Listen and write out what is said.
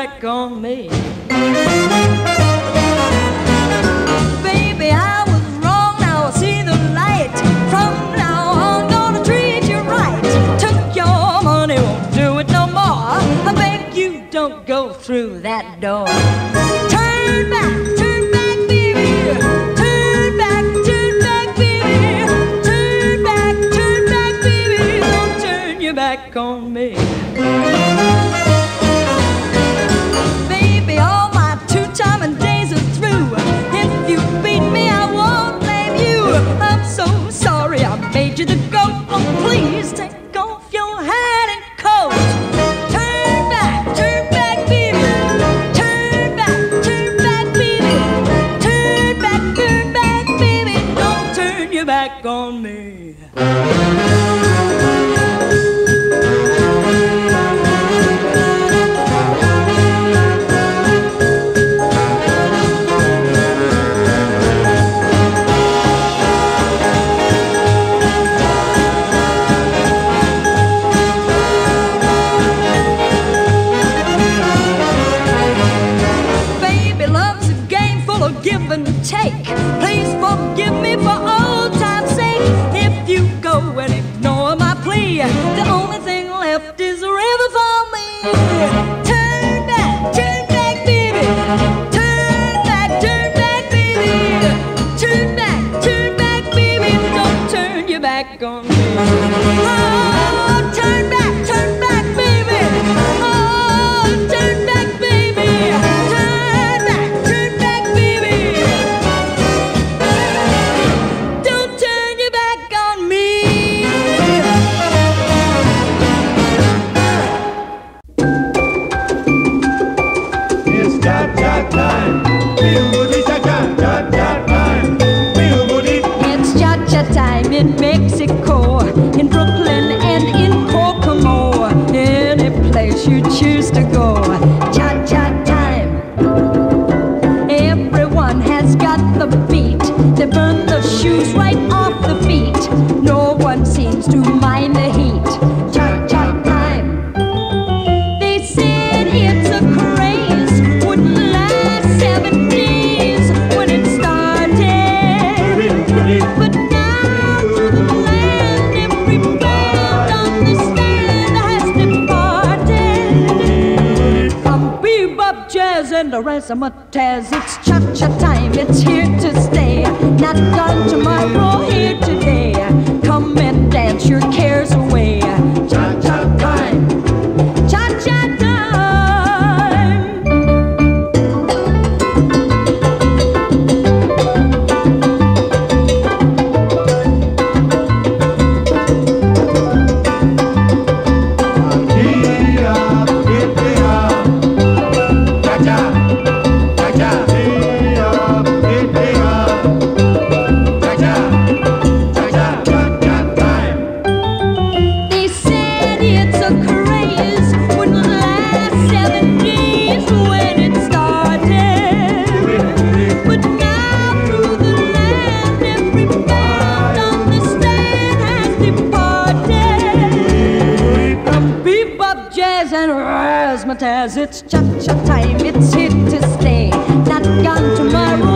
back on me. Baby, I was wrong, now I see the light. From now on, gonna treat you right. Took your money, won't do it no more. I beg you, don't go through that door. Turn back, baby. Turn back, baby. Turn back, baby. Don't turn your back on me. Baby, all my two-timing days are through. If you beat me, I won't blame you. I'm so sorry I made you the goat. Oh, please take off your hat and coat. Turn back, baby. Turn back, baby. Turn back, baby. Don't turn your back on me. Give and take. Please forgive me for old time's sake. If you go and ignore my plea, the only thing left is a river for me. Turn back, baby. Turn back, baby. Turn back, baby. Don't turn your back on me. Oh, turn back, baby. Oh, turn back, baby. It's cha-cha time in Mexico, in Brooklyn and in Kokomo, any place you choose to go. Cha-cha time. Everyone has got the beat. They burn the shoes right off the feet. No one seems to mind the heat. Cha-cha time. They said it's a craze, wouldn't last 7 days when it started. But now to the land, every band on the stand has departed. From bebop, jazz, and the razzmatazz, it's cha-cha time, it's here to stay. Not gone tomorrow, here today. Come and dance your cares away. Cha-cha time. Cha-cha time. It's cha-cha time, it's here to stay. Not gone tomorrow.